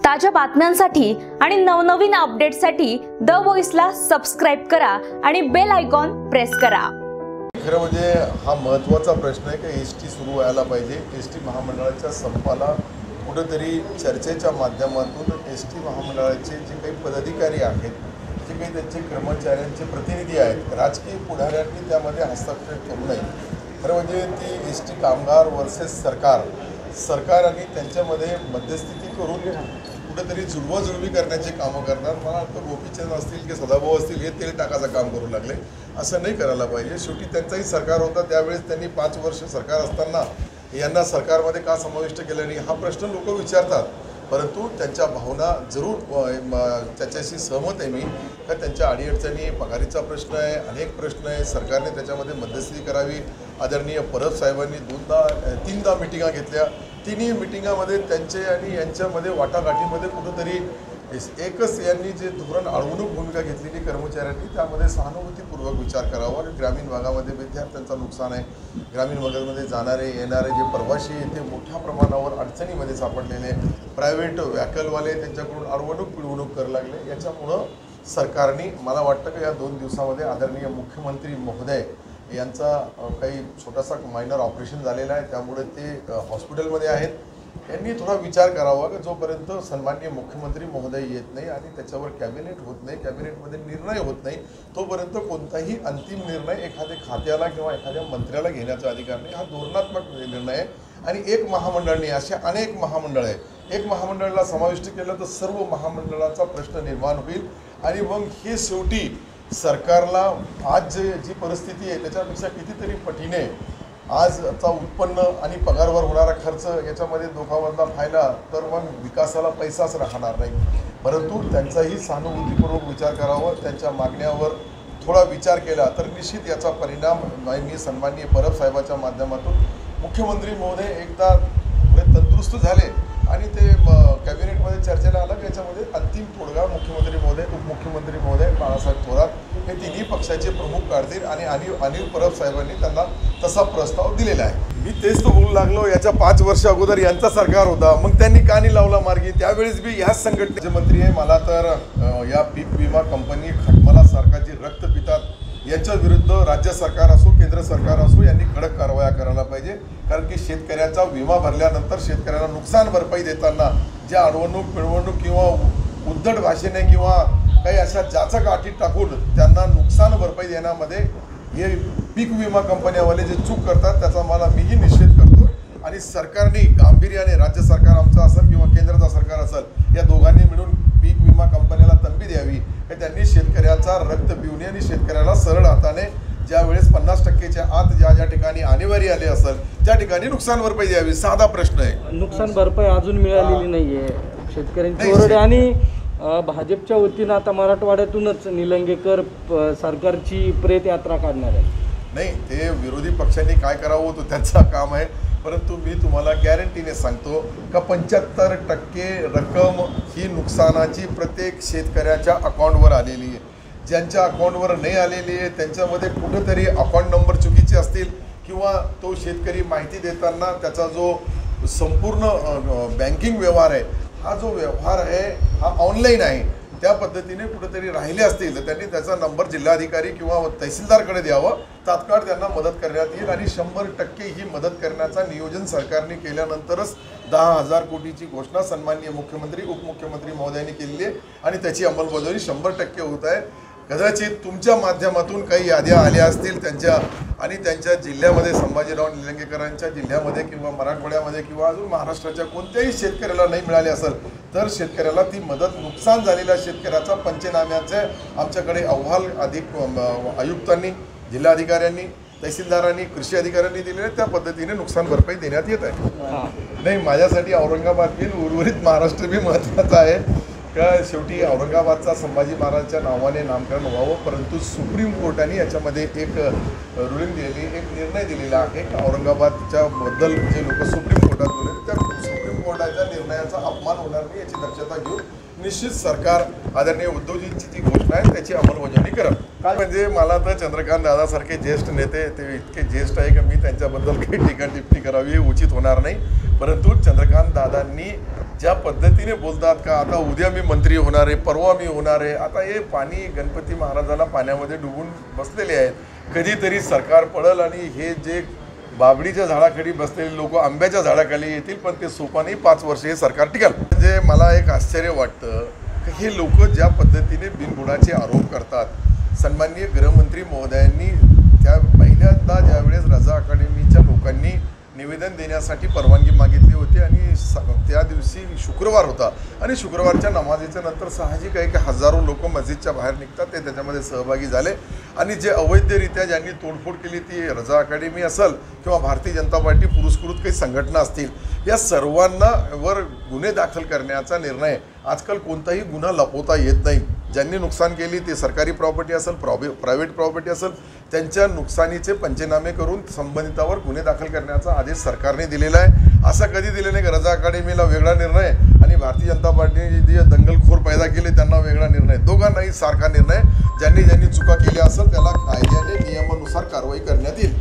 ताज्या बातम्यांसाठी आणि नवनवीन अपडेट्ससाठी द व्हॉइसला सबस्क्राइब करा आणि बेल आयकॉन प्रेस करा। खरं म्हणजे हा महत्त्वाचा प्रश्न आहे की एसटी सुरू व्हायला पाहिजे। एसटी महामंडळाच्या संपाला कुठेतरी चर्चेच्या माध्यमातून एसटी महामंडळाचे जे काही पदाधिकारी आहेत, जे काही त्यांचे कर्मचाऱ्यांचे प्रतिनिधी आहेत, राजकीय पुढाऱ्यांनी त्यामध्ये हस्तक्षेप करू नये। खरं म्हणजे ती एसटी कामगार वर्सेस सरकार आणि त्यांच्यामध्ये मध्यस्थी करून कुठेतरी जुळवाजुळवी करण्याचे कामं करणार। मला वाटतं गोपीचंद असतील की सदाभाऊ असतील हे तेल टाकाचं काम करू लागले, असं नाही करायला पाहिजे। शेवटी त्यांचाही सरकार होता, त्यावेळेस त्यांनी 5 वर्ष सरकार असताना यांना सरकारमध्ये का समाविष्ट केलं नाही हा प्रश्न लोक विचारतात, परंतु त्यांच्या भावना जरूर त्याच्याशी सहमत आहे मी। का त्यांच्या अडीअडचणी, पगारीचा प्रश्न आहे, अनेक प्रश्न आहे, सरकारने त्याच्यामध्ये मध्यस्थी करावी। आदरणीय परब साहेबांनी 3दा मिटिंगा घेतल्या, तिन्ही मिटिंगामध्ये त्यांचे आणि यांच्यामध्ये वाटाघाटीमध्ये कुठंतरी एकच यांनी जे धोरण अडवणूक भूमिका घेतलेली कर्मचाऱ्यांनी त्यामध्ये सहानुभूतीपूर्वक विचार करावा। ग्रामीण भागामध्ये विद्यार्थ्यांचं नुकसान आहे, ग्रामीण भागामध्ये जाणारे येणारे जे प्रवासी ते मोठ्या प्रमाणावर अडचणीमध्ये सापडलेले, प्रायव्हेट व्हॅकलवाले त्यांच्याकडून अडवणूक पिळवणूक करू लागले। याच्यामुळं सरकारने मला वाटतं की या 2 दिवसामध्ये आदरणीय मुख्यमंत्री महोदय यांचा काही छोटासा मायनर ऑपरेशन झालेला आहे, त्यामुळे ते हॉस्पिटलमध्ये आहेत। यांनी थोडा विचार करावा की जोपर्यंत सन्माननीय मुख्यमंत्री महोदय येत नाही आणि त्याच्यावर कॅबिनेट होत नाही, कॅबिनेटमध्ये निर्णय होत नाही, तोपर्यंत कोणताही अंतिम निर्णय एखाद्या खात्याला किंवा एखाद्या मंत्र्याला घेण्याचा अधिकार नाही। हा धोरणात्मक निर्णय आहे आणि एक महामंडळ नाही, असे अनेक महामंडळ आहे। एक महामंडळाला समाविष्ट केलं तर सर्व महामंडळाचा प्रश्न निर्माण होईल आणि मग हे शेवटी सरकारला आज जी परिस्थिती आहे त्याच्यापेक्षा कितीतरी पटीने आजचा उत्पन्न आणि पगारवर होणारा खर्च याच्यामध्ये दोघांमधला फायदा, तर मग विकासाला पैसाच राहणार नाही। परंतु त्यांचाही सहानुभूतीपूर्वक विचार करावा, त्यांच्या मागण्यावर थोडा विचार केला तर निश्चित याचा परिणाम मी सन्माननीय परब साहेबाच्या माध्यमातून मुख्यमंत्री महोदय एकदा तंदुरुस्त झाले आणि ते कॅबिनेटमध्ये चर्चेला आलं की याच्यामध्ये अंतिम तोडगा मुख्यमंत्री महोदय, उपमुख्यमंत्री महोदय बाळासाहेब थोरात हे तिन्ही पक्षाचे प्रमुख काढतील आणि अनिल परब साहेबांनी त्यांना तसा प्रस्ताव दिलेला आहे। मी तेच तो बोलू लागलो, याच्या 5 वर्ष अगोदर यांचा सरकार होता, मग त्यांनी का नाही लावला मार्गी? त्यावेळेस बी ह्याच संघटनेचे मंत्री आहे। मला तर या पीक विमा कंपनी खटमला सारखा जी रक्त पितात यांच्या विरुद्ध राज्य सरकार असो केंद्र सरकार असो यांनी कडक कारवाया करायला पाहिजे। कारण की शेतकऱ्याचा विमा भरल्यानंतर शेतकऱ्याला नुकसान भरपाई देताना ज्या अडवणूक पिळवणूक किंवा उद्धट भाषेने किंवा काही अशा जाचक अटी टाकून त्यांना नुकसान भरपाई देण्यामध्ये हे पीक विमा कंपन्यावाले जे चूक करतात त्याचा मला मीही निषेध करतो आणि सरकारने गांभीर्याने, राज्य सरकार आमचं असेल किंवा केंद्राचं सरकार असेल, या दोघांनी मिळून पीक विमा कंपन्याला तंबी द्यावी की त्यांनी शेतकऱ्याचा रक्त पिऊ नये आणि शेतकऱ्याला सरळ हाताने ज्या वेळेस 50%च्या आत ज्या ठिकाणी अनिवार्य आले असेल त्या ठिकाणी नुकसान भरपाई द्यावी। साधा प्रश्न आहे। नुकसान भरपाई अजून मिळालेली नाहीये शेतकऱ्यांची ओरडे आणि भाजपच्या वतीनं आता मराठवाड्यातूनच निलंगेकर सरकारची प्रेत यात्रा काढणार आहे। नाही, ते विरोधी पक्षांनी काय करावं तो त्यांचा काम आहे, परंतु मी तुम्हाला गॅरंटीने सांगतो का 75% रक्कम ही नुकसानाची प्रत्येक शेतकऱ्याच्या अकाउंटवर आलेली आहे। ज्यांच्या अकाउंटवर नाही आलेली आहे त्यांच्यामध्ये कुठेतरी अकाउंट नंबर चुकीचे असतील किंवा तो शेतकरी माहिती देताना त्याचा जो संपूर्ण बँकिंग व्यवहार आहे हा जो व्यवहार आहे हा ऑनलाईन आहे, त्या पद्धतीने कुठेतरी राहिले असतील तर त्यांनी त्याचा नंबर जिल्हाधिकारी किंवा तहसीलदारकडे द्यावं, तात्काळ त्यांना मदत करण्यात येईल आणि 100% ही मदत करण्याचा नियोजन सरकारने केल्यानंतरच 10,000 कोटीची घोषणा सन्माननीय मुख्यमंत्री उपमुख्यमंत्री महोदयांनी केलेली आहे आणि त्याची अंमलबजावणी 100% होत आहे। कदाचित तुमच्या माध्यमातून काही याद्या आल्या असतील त्यांच्या आणि त्यांच्या जिल्ह्यामध्ये, संभाजीराव निलंगेकरांच्या जिल्ह्यामध्ये किंवा मराठवाड्यामध्ये किंवा अजून महाराष्ट्राच्या कोणत्याही शेतकऱ्याला नाही मिळाली असेल तर शेतकऱ्याला ती मदत, नुकसान झालेल्या शेतकऱ्याचा पंचनाम्याचे आमच्याकडे अहवाल अधिक आयुक्तांनी, जिल्हाधिकाऱ्यांनी, तहसीलदारांनी, कृषी अधिकाऱ्यांनी दिलेले, त्या पद्धतीने नुकसान भरपाई देण्यात येत आहे। नाही, माझ्यासाठी औरंगाबाद बी उर्वरित महाराष्ट्र बी महत्त्वाचं आहे का शेवटी औरंगाबादचा संभाजी महाराजांच्या नावाने नामकरण व्हावं, परंतु सुप्रीम कोर्टाने याच्यामध्ये एक रुलिंग दिलेली, एक निर्णय दिलेला आहे की औरंगाबादच्या बद्दल जे लोक सुप्रीम कोर्टात बोलले त्या सुप्रीम कोर्टाच्या निर्णयाचा अपमान होणार नाही याची दक्षता घेऊन निश्चित सरकार आदरणीय उद्धवजींची जी घोषणा आहे त्याची अंमलबजावणी करत। काय म्हणजे मला तर चंद्रकांत दादासारखे ज्येष्ठ नेते ते इतके ज्येष्ठ आहे की मी त्यांच्याबद्दल काही टीका टिप्पणी करावी हे उचित होणार नाही, परंतु चंद्रकांत दादांनी ज्या पद्धतीने बोलतात का आता उद्या मी मंत्री होणार आहे, परवा मी होणार आहे, आता हे पाणी गणपती महाराजांना पाण्यामध्ये डुबून बसलेले आहेत, कधीतरी सरकार पडल आणि हे जे बाबडीच्या झाडाखाली बसलेले लोक आंब्याच्या झाडाखाली येतील, पण ते सोपानी 5 वर्ष हे सरकार टिकल. म्हणजे मला एक आश्चर्य वाटतं की हे लोक ज्या पद्धतीने बिनबुडाचे आरोप करतात. सन्माननीय गृहमंत्री महोदयांनी त्या पहिल्यांदा ज्यावेळेस रजा अकादमीच्या लोकांनी निवेदन देण्यासाठी परवानगी मागितली होती आणि त्या दिवशी शुक्रवार होता आणि शुक्रवारच्या नमाजीच्या नंतर साहजिक आहे की हजारो लोक मस्जिदच्या बाहेर निघतात, ते त्याच्यामध्ये सहभागी झाले आणि जे अवैधरित्या ज्यांनी तोडफोड केली ती रजा अकादमी असेल किंवा भारतीय जनता पार्टी पुरस्कृत काही संघटना असतील, या सर्वांना वर गुन्हे दाखल करण्याचा निर्णय. आजकाल कोणताही गुन्हा लपवता येत नाही. ज्यांनी नुकसान केली ते सरकारी प्रॉपर्टी असेल, प्रायव्हेट प्रॉपर्टी असेल, त्यांच्या नुकसानीचे पंचनामे करून संबंधितावर गुन्हे दाखल करण्याचा आदेश सरकारने दिलेला आहे. असं कधी दिले नाही की रजा अकादमीला वेगळा निर्णय आणि भारतीय जनता पार्टीने जे दंगलखोर पैदा केले त्यांना वेगळा निर्णय. दोघांनाही सारखा निर्णय. ज्यांनी चुका केल्या असेल त्याला कायद्याने नियमानुसार कारवाई करण्यात येईल.